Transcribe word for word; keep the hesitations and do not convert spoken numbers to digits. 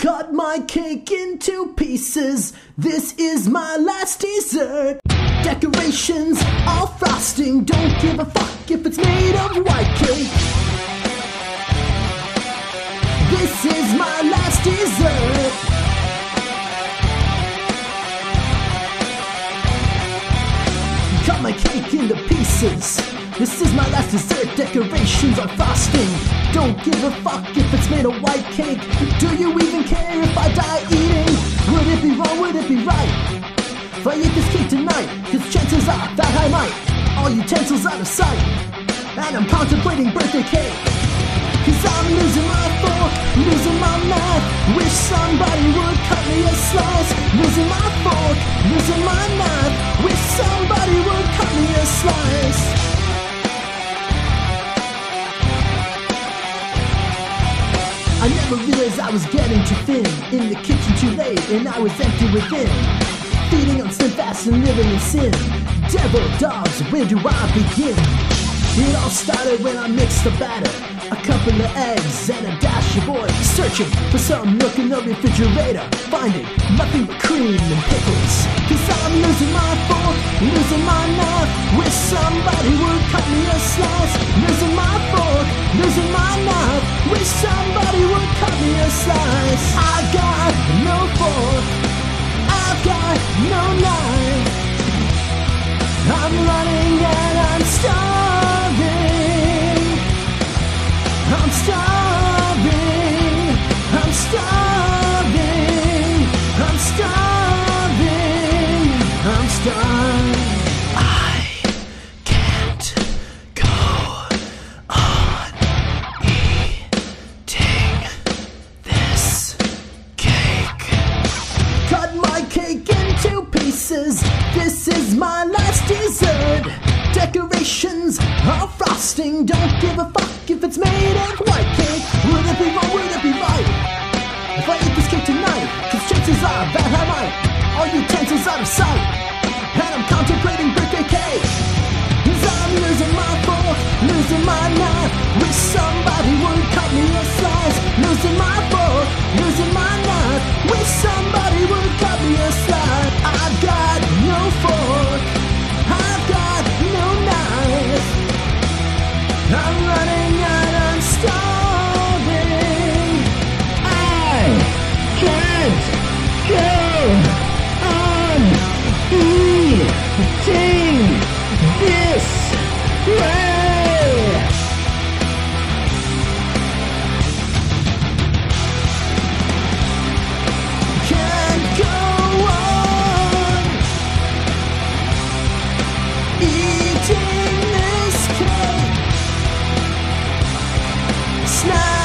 Cut my cake into pieces. This is my last dessert. Decorations, all frosting. Don't give a fuck if it's made of white cake. This is my last dessert. Cut my cake into pieces. This is my last dessert. Decorations are frosting. Don't give a fuck if it's made of white cake. Do you even care if I die eating? Would it be wrong? Would it be right if I eat this cake tonight? Cause chances are that I might. All utensils out of sight, and I'm contemplating birthday cake. Cause I'm losing my fork, losing my knife. Wish somebody would cut me a slice. Losing my fork, losing my knife. Wish somebody would cut me a slice. I never realized I was getting too thin. In the kitchen too late, and I was empty within. Feeding on slimfast and living in sin. Devil dogs, where do I begin? It all started when I mixed the batter. A couple of eggs and a dash of oil. Searching for some milk in the refrigerator. Finding nothing but cream and pickles. Cause I'm losing my fork, losing my knife. Wish somebody would cut me a slice. Losing my fork, losing my knife. Wish somebody would cut me a slice. I've got no fork, I've got no knife. I'm running and I'm starving. I'm starving, I'm starving, I'm starving, I'm starving. I can't go on eating this cake. Cut my cake into pieces. This is my last dessert. Decorations are frosting. Don't give a fuck if it's made of white cake. Would it be wrong? Would it be right if I eat this cake tonight? Cause chances are that I might. All utensils out of sight, and I'm contemplating birthday cake. Cause I'm losing my fork, losing my knife. Wish somebody would cut me a slice. Losing my fork, losing my knife. Wish somebody would cut me a slice. I've got no fork, I've got no knife. I'm running and I'm starving. I can't go on eating this way. Can't go on eating this cake. Snap.